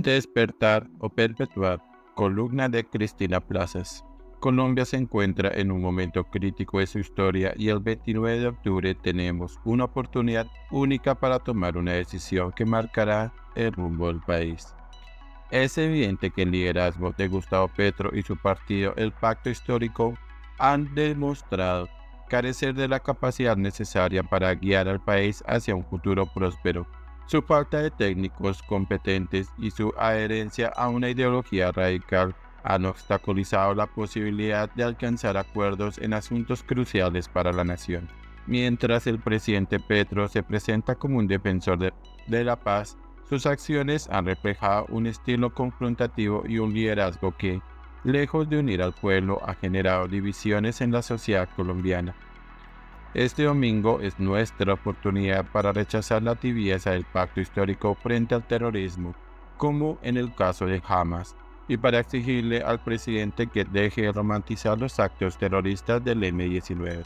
Despertar o perpetuar. Columna de Cristina Plazas. Colombia se encuentra en un momento crítico de su historia y el 29 de octubre tenemos una oportunidad única para tomar una decisión que marcará el rumbo del país. Es evidente que el liderazgo de Gustavo Petro y su partido, el Pacto Histórico, han demostrado carecer de la capacidad necesaria para guiar al país hacia un futuro próspero. Su falta de técnicos competentes y su adherencia a una ideología radical han obstaculizado la posibilidad de alcanzar acuerdos en asuntos cruciales para la nación. Mientras el presidente Petro se presenta como un defensor de la paz, sus acciones han reflejado un estilo confrontativo y un liderazgo que, lejos de unir al pueblo, ha generado divisiones en la sociedad colombiana. Este domingo es nuestra oportunidad para rechazar la tibieza del pacto histórico frente al terrorismo, como en el caso de Hamas, y para exigirle al presidente que deje de romantizar los actos terroristas del M-19.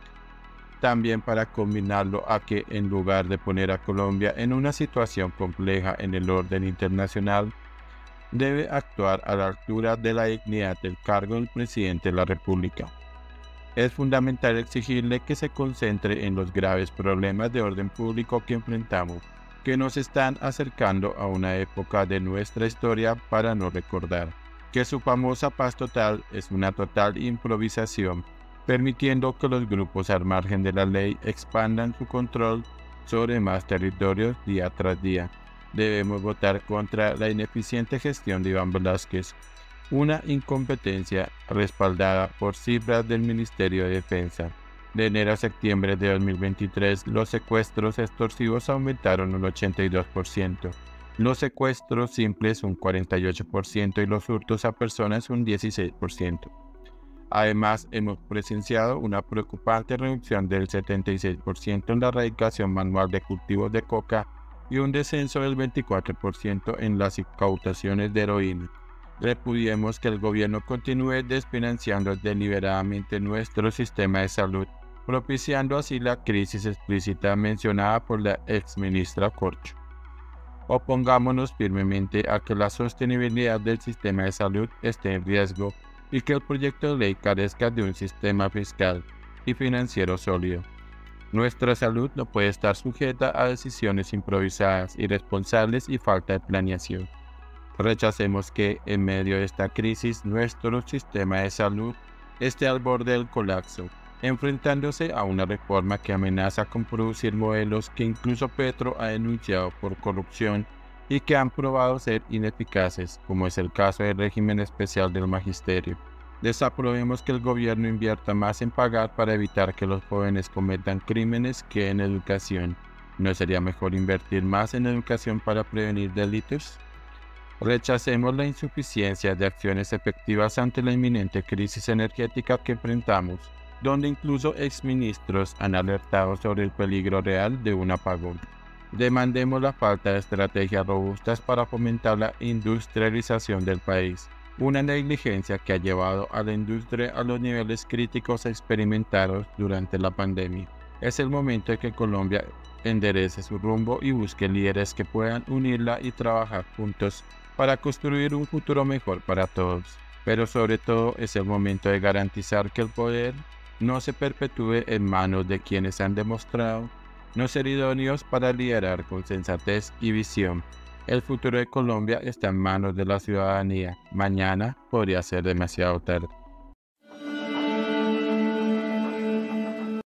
También para combinarlo a que, en lugar de poner a Colombia en una situación compleja en el orden internacional, debe actuar a la altura de la dignidad del cargo del presidente de la República. Es fundamental exigirle que se concentre en los graves problemas de orden público que enfrentamos, que nos están acercando a una época de nuestra historia para no recordar, que su famosa paz total es una total improvisación, permitiendo que los grupos al margen de la ley expandan su control sobre más territorios día tras día. Debemos votar contra la ineficiente gestión de Iván Velázquez, una incompetencia respaldada por cifras del Ministerio de Defensa. De enero a septiembre de 2023, los secuestros extorsivos aumentaron un 82%, los secuestros simples un 48% y los hurtos a personas un 16%. Además, hemos presenciado una preocupante reducción del 76% en la erradicación manual de cultivos de coca y un descenso del 24% en las incautaciones de heroína. Repudiemos que el gobierno continúe desfinanciando deliberadamente nuestro sistema de salud, propiciando así la crisis explícita mencionada por la exministra Corcho. Opongámonos firmemente a que la sostenibilidad del sistema de salud esté en riesgo y que el proyecto de ley carezca de un sistema fiscal y financiero sólido. Nuestra salud no puede estar sujeta a decisiones improvisadas, irresponsables y falta de planeación. Rechacemos que, en medio de esta crisis, nuestro sistema de salud esté al borde del colapso, enfrentándose a una reforma que amenaza con producir modelos que incluso Petro ha denunciado por corrupción y que han probado ser ineficaces, como es el caso del régimen especial del magisterio. Desaprobemos que el gobierno invierta más en pagar para evitar que los jóvenes cometan crímenes que en educación. ¿No sería mejor invertir más en educación para prevenir delitos? Rechacemos la insuficiencia de acciones efectivas ante la inminente crisis energética que enfrentamos, donde incluso exministros han alertado sobre el peligro real de un apagón. Demandemos la falta de estrategias robustas para fomentar la industrialización del país, una negligencia que ha llevado a la industria a los niveles críticos experimentados durante la pandemia. Es el momento de que Colombia enderece su rumbo y busque líderes que puedan unirla y trabajar juntos para construir un futuro mejor para todos. Pero sobre todo es el momento de garantizar que el poder no se perpetúe en manos de quienes han demostrado no ser idóneos para liderar con sensatez y visión. El futuro de Colombia está en manos de la ciudadanía. Mañana podría ser demasiado tarde.